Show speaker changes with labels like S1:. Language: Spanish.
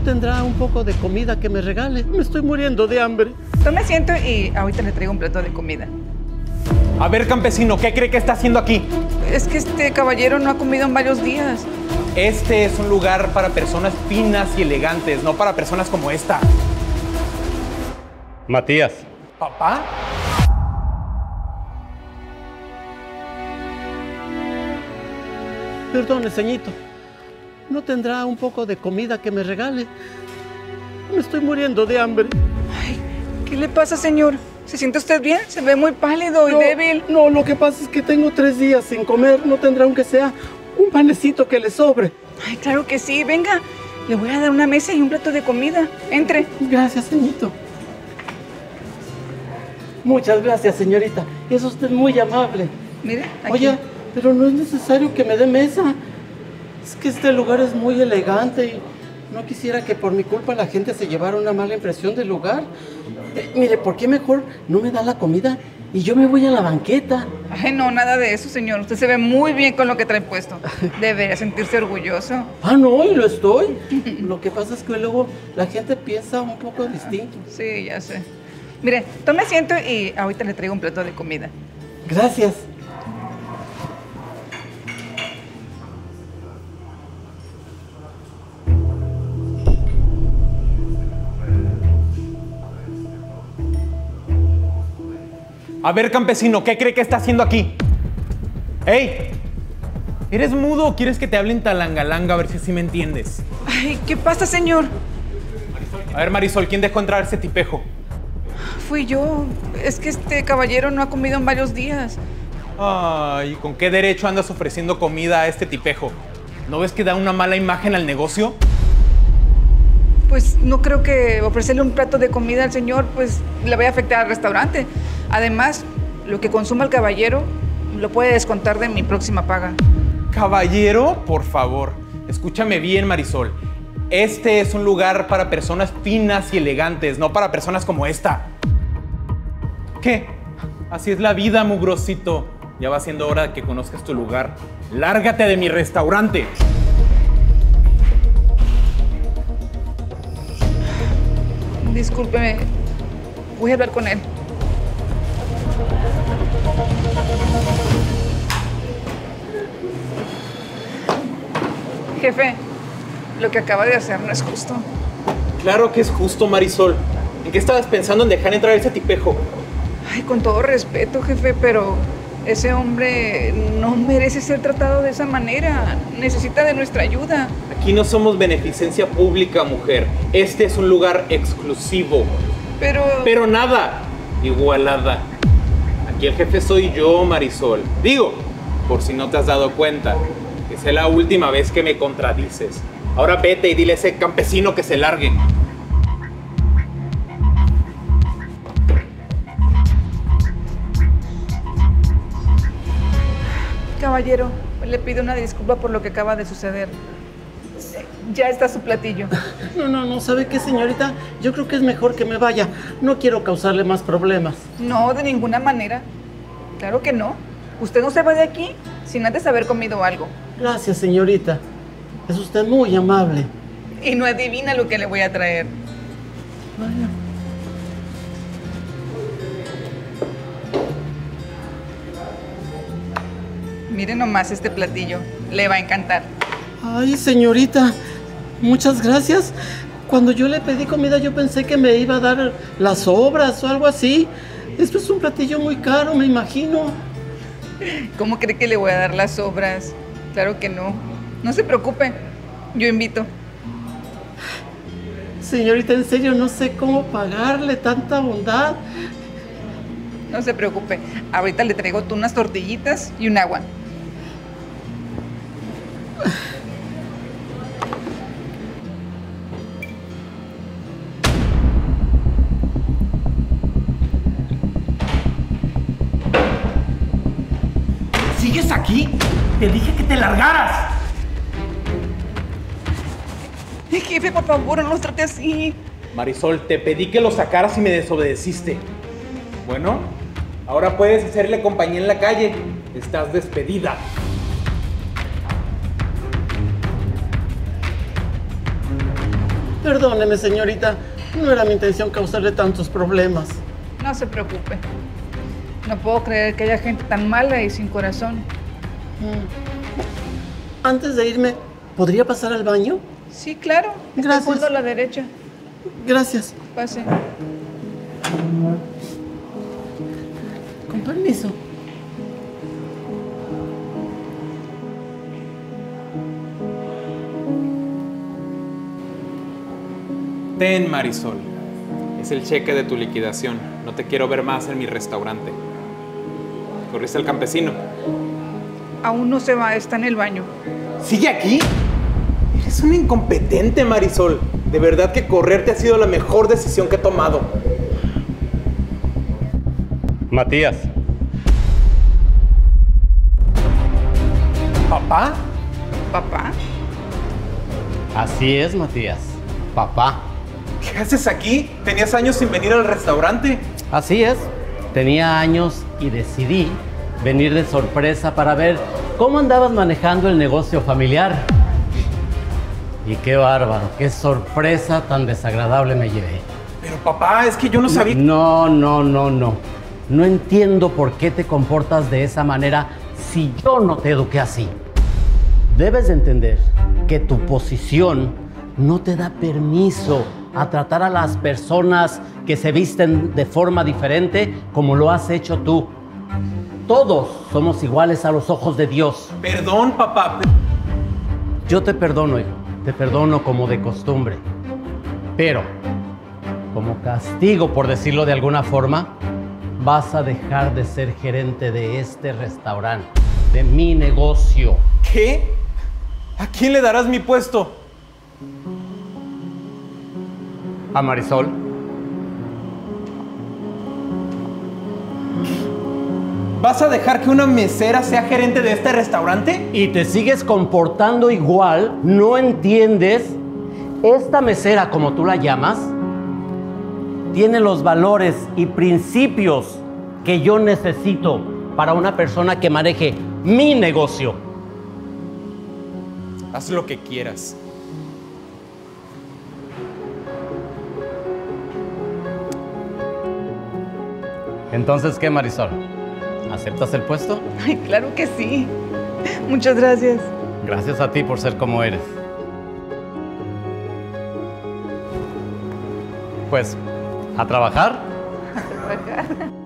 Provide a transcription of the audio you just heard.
S1: tendrá un poco de comida que me regale? Me estoy muriendo de hambre.
S2: Tome asiento y ahorita le traigo un plato de comida.
S3: A ver, campesino, ¿qué cree que está haciendo aquí?
S2: Es que este caballero no ha comido en varios días.
S3: Este es un lugar para personas finas y elegantes, no para personas como esta.
S4: Matías.
S3: ¿Papá?
S1: Perdone, ceñito. ¿No tendrá un poco de comida que me regale? Me estoy muriendo de hambre.
S2: Ay, ¿qué le pasa, señor? ¿Se siente usted bien? Se ve muy pálido y débil.
S1: No, lo que pasa es que tengo 3 días sin comer. ¿No tendrá aunque sea un panecito que le sobre?
S2: Ay, claro que sí. Venga, le voy a dar una mesa y un plato de comida. Entre.
S1: Gracias, ceñito. Muchas gracias, señorita. Es usted muy amable.
S2: Mire, aquí.
S1: Oye, pero no es necesario que me dé mesa. Es que este lugar es muy elegante y no quisiera que por mi culpa la gente se llevara una mala impresión del lugar. Mire, ¿por qué mejor no me da la comida y yo me voy a la banqueta?
S2: Ay, no, nada de eso, señor. Usted se ve muy bien con lo que trae puesto. Debería sentirse orgulloso.
S1: Ah, no, y lo estoy. Lo que pasa es que luego la gente piensa un poco distinto.
S2: Sí, ya sé. Mire, tome asiento y ahorita le traigo un plato de comida.
S1: Gracias.
S3: A ver, campesino, ¿qué cree que está haciendo aquí? ¡Ey! ¿Eres mudo o quieres que te hablen talangalanga a ver si así me entiendes?
S2: Ay, ¿qué pasa, señor?
S3: A ver, Marisol, ¿quién dejó entrar ese tipejo?
S2: Fui yo. Es que este caballero no ha comido en varios días.
S3: Ay, ¿con qué derecho andas ofreciendo comida a este tipejo? ¿No ves que da una mala imagen al negocio?
S2: Pues no creo que ofrecerle un plato de comida al señor pues le vaya a afectar al restaurante. Además, lo que consuma el caballero lo puede descontar de mi próxima paga.
S3: Caballero, por favor, escúchame bien, Marisol. Este es un lugar para personas finas y elegantes, no para personas como esta. ¿Qué? Así es la vida, mugrosito. Ya va siendo hora de que conozcas tu lugar. ¡Lárgate de mi restaurante!
S2: Discúlpeme, voy a hablar con él. Jefe, lo que acaba de hacer no es justo.
S3: Claro que es justo, Marisol. ¿En qué estabas pensando en dejar entrar a ese tipejo?
S2: Ay, con todo respeto, jefe, pero ese hombre no merece ser tratado de esa manera. Necesita de nuestra ayuda.
S3: Aquí no somos beneficencia pública, mujer. Este es un lugar exclusivo. Pero nada, igualada. Aquí el jefe soy yo, Marisol. Digo, por si no te has dado cuenta, que sea la última vez que me contradices. Ahora vete y dile a ese campesino que se largue.
S2: Caballero, le pido una disculpa por lo que acaba de suceder. Ya está su platillo.
S1: No, ¿sabe qué, señorita? Yo creo que es mejor que me vaya. No quiero causarle más problemas.
S2: No, de ninguna manera. Claro que no. Usted no se va de aquí sin antes haber comido algo.
S1: Gracias, señorita. Es usted muy amable.
S2: Y no adivina lo que le voy a traer.
S1: Vaya.
S2: Mire nomás este platillo. Le va a encantar.
S1: Ay, señorita, muchas gracias. Cuando yo le pedí comida, yo pensé que me iba a dar las sobras o algo así. Esto es un platillo muy caro, me imagino.
S2: ¿Cómo cree que le voy a dar las sobras? Claro que no. No se preocupe. Yo invito.
S1: Señorita, en serio, no sé cómo pagarle tanta bondad.
S2: No se preocupe. Ahorita le traigo unas tortillitas y un agua.
S3: ¿Sigues aquí? Te dije que te largaras.
S2: Jefe, por favor, no nos trate así.
S3: Marisol, te pedí que lo sacaras y me desobedeciste. Bueno, ahora puedes hacerle compañía en la calle. Estás despedida.
S1: Perdóneme, señorita. No era mi intención causarle tantos problemas.
S2: No se preocupe. No puedo creer que haya gente tan mala y sin corazón.
S1: Antes de irme, ¿podría pasar al baño?
S2: Sí, claro. Está al fondo a la derecha.
S1: Gracias.
S2: Pase.
S1: Con permiso.
S3: Ten, Marisol. Es el cheque de tu liquidación. No te quiero ver más en mi restaurante. ¿Corriste al campesino?
S2: Aún no se va, está en el baño.
S3: ¿Sigue aquí? Eres un incompetente, Marisol. De verdad que correrte ha sido la mejor decisión que he tomado.
S4: Matías.
S3: ¿Papá?
S2: ¿Papá?
S4: Así es, Matías. Papá.
S3: ¿Qué haces aquí? ¿Tenías años sin venir al restaurante?
S4: Así es. Tenía años y decidí venir de sorpresa para ver cómo andabas manejando el negocio familiar. Y qué bárbaro, qué sorpresa tan desagradable me llevé.
S3: Pero papá, es que yo no sabía...
S4: No. No entiendo por qué te comportas de esa manera si yo no te eduqué así. Debes de entender que tu posición no te da permiso a tratar a las personas que se visten de forma diferente como lo has hecho tú. Todos somos iguales a los ojos de Dios.
S3: Perdón, papá.
S4: Yo te perdono, hijo. Te perdono como de costumbre. Pero, como castigo, por decirlo de alguna forma, vas a dejar de ser gerente de este restaurante, de mi negocio.
S3: ¿Qué? ¿A quién le darás mi puesto?
S4: A Marisol.
S3: ¿Vas a dejar que una mesera sea gerente de este restaurante?
S4: ¿Y te sigues comportando igual? ¿No entiendes? Esta mesera, como tú la llamas, tiene los valores y principios que yo necesito para una persona que maneje mi negocio.
S3: Haz lo que quieras.
S4: Entonces, ¿qué, Marisol? ¿Aceptas el puesto?
S2: Ay, claro que sí. Muchas gracias.
S4: Gracias a ti por ser como eres. Pues, ¿a trabajar?
S2: A trabajar.